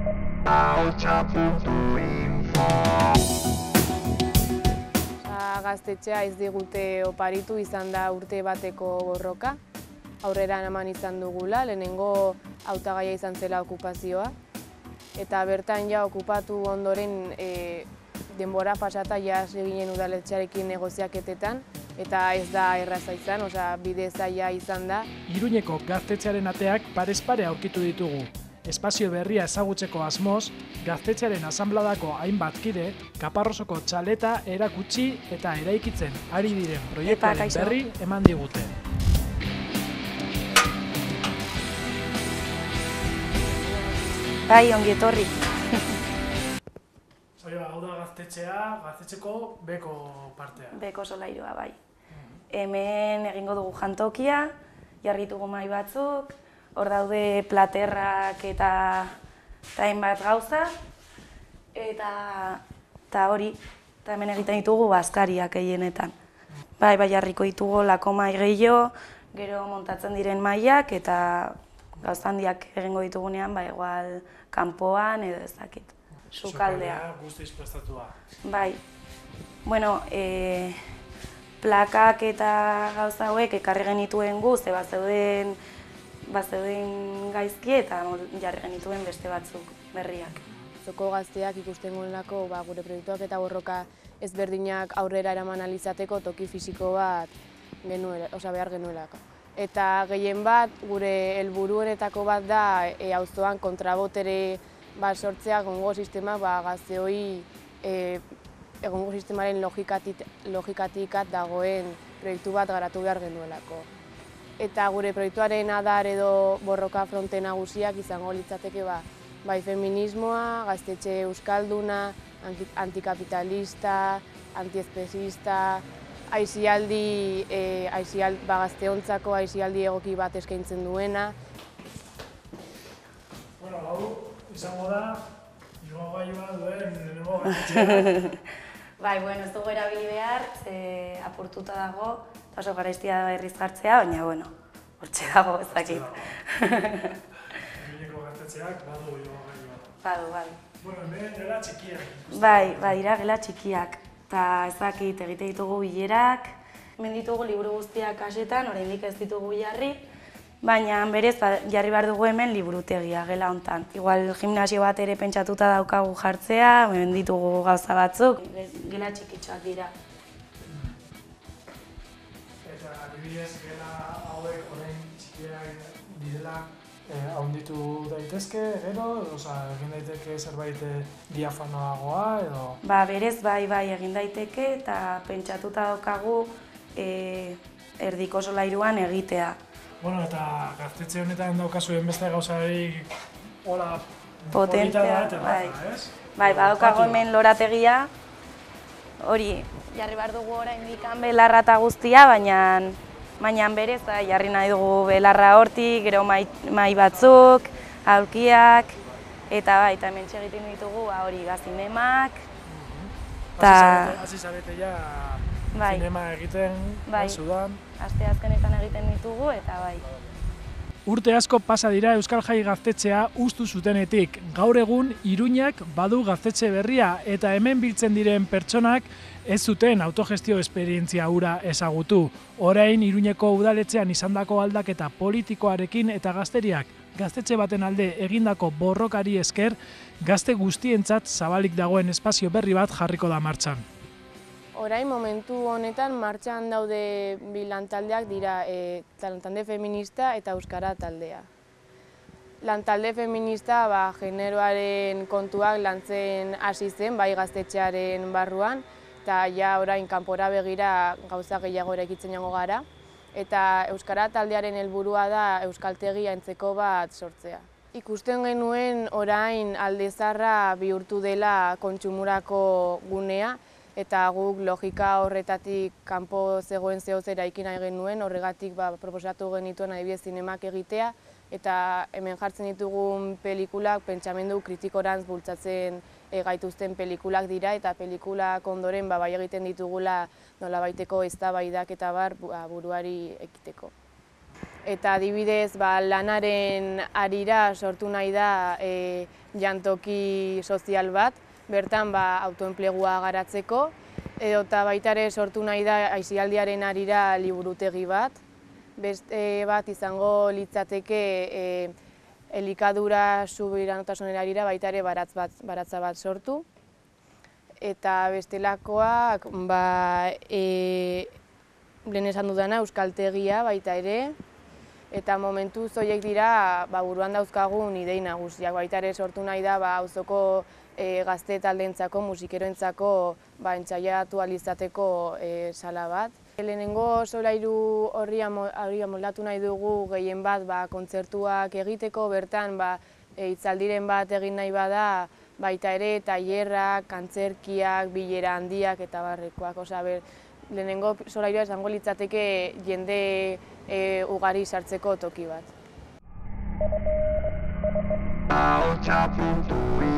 Gaztetxea ez digute oparitu, izan da urte bateko borroka. Aurrera eman izan dugula, lehenengo hautagaia izan zela okupazioa. Eta bertan ja okupatu ondoren denbora pasata ja eginen udaletxearekin negoziaketetan, eta ez da erraza izan, bide zaila izan da. Iruñeko gaztetxearen ateak parez pare aurkitu ditugu. Espazio berria ezagutzeko asmoz, gaztetxearen asanbladako hainbat kide, Kaparrosoko txaleta erakutsi eta eraikitzen ari diren proiektuaren berri eman digute. Bai, ongi etorri. Hau da gaztetxeko beko partea. Beko solairua, bai. Hemen egingo dugu jantokia, jarri ditugu mahai batzuk, hor daude platerrak eta hainbat gauza, eta hori, eta hemen egiten ditugu bazkariak gehienetan. Bai, jarriko ditugu lako mahai gehiago, gero montatzen diren mahaiak eta gauza handiak egingo ditugunean, igual kanpoan edo ezakit, sukaldea. Guztiz prestatua. Bai, bueno, plakak eta gauza hauek ekarri genituen ze bazeuden gaizki eta jarri genituen beste batzuk berriak. Zoko gazteak ikusten gonelako gure proiektuak eta borroka ezberdinak aurrera eraman alizateko toki fisiko bat behar genuelako. Eta gehien bat, gure helburu honetako bat da auzoan kontrabotere sortzea egongo sistema gazteoi egongo sistemaren logikatik dagoen proiektu bat garatu behar genuelako. Eta gure proiektuaren adar edo borroka fronte nagusiak izango litzateke bai feminismoa, gaztetxe euskalduna, antikapitalista, antiespezista, gazteontzako aizialdi egoki bat eskaintzen duena. Bueno, hau izango da, igogailua duen lehenengo gaztetxea. Bai, ez dugu erabili behar, apurtuta dago, eta oso garaiztia da berriz jartzea, baina, hortxe dago, ez dakit. Iruñeko gaztetxeak badu igogailua. Badu. Hemen gela txikiak. Bai, dira gela txikiak. Eta ez dakit egite ditugu bilerak. Hemen ditugu liburu guztiak kasetan, oraindik ez ditugu jarri. Baina berez jarri behar dugu hemen liburutegia gela hontan. Igual gimnasio bat ere pentsatuta daukagu jartzea, hemen ditugu gauza batzuk. Gela txikitxoak dira. Eta adibidez gela hauek orain txikiak direla haunditu daitezke, gero, egin daiteke zerbait diafanoagoa edo? Berez bai egin daiteke eta pentsatuta daukagu erdiko solairuan egitea. Eta gaztetxe honetan daukazuen beste gauzarik hola potentea da eta ez? Bai, badaukago hemen lorategia, hori jarri behar dugu oraindik belarra eta guztia, baina berez jarri nahi dugu belarra hortik, gero mahai batzuk, aulkiak, eta hemen egiten ditugu hori gazinemak. Hasi zarete ja zinema egiten, Sudan. Asteazkenetan egiten ditugu eta bai. Urte asko pasa dira Euskal Jai Gaztetxea hustu zutenetik. Gaur egun Iruñak badu gaztetxe berria eta hemen biltzen diren pertsonak ez zuten autogestio esperientzia hura ezagutu. Orain Iruñeko udaletxean izandako aldaketa politikoarekin eta gazteriak gaztetxe baten alde egindako borrokari esker, gazte guztientzat zabalik dagoen espazio berri bat jarriko da martxan. Orain momentu honetan martxan daude bi lantaldeak dira lantalde feminista eta euskara taldea. Lantalde feminista generoaren kontuak lantzen hasi zen, bai gaztetxearen barruan, eta ja orain kanpora begira gauza gehiago eraikitzen joango gara. Eta euskara taldearen helburua da euskaltegi antzeko bat sortzea. Ikusten genuen orain Alde Zaharra bihurtu dela kontsumorako gunea, eta guk logika horretatik kanpo zegoen zehoz eraiki nahi genuen, horregatik proposatu genituen adibidez zinemak egitea, eta hemen jartzen ditugun pelikulak pentsamendu kritikorantz bultzatzen gaituzten pelikulak dira, eta pelikulak ondoren bai egiten ditugula nolabaiteko eztabaidak eta buruari ekiteko. Eta adibidez, lanaren arira sortu nahi da jantoki sozial bat, bertan autoenplegua garatzeko, edota baita ere sortu nahi da aisialdiaren arira liburutegi bat. Beste bat izango litzateke elikadura subiranotasunaren arira baita ere baratza bat sortu. Eta bestelakoak, lehen esan dudana, euskaltegia baita ere, eta momentuz horiek dira buruan dauzkagun idei nagusiak. Baita ere sortu nahi da auzoko gazte taldeentzako, musikeroentzako entsaiatu ahal izateko sala bat. Lehenengo solairu horri moldatu nahi dugu gehien bat kontzertuak egiteko, bertan hitzaldiren bat egin nahi bada, baita ere tailerrak, antzerkiak, bilera handiak eta barrekoak. Lehenengo solairua izango litzateke jende ugari sartzeko toki bat.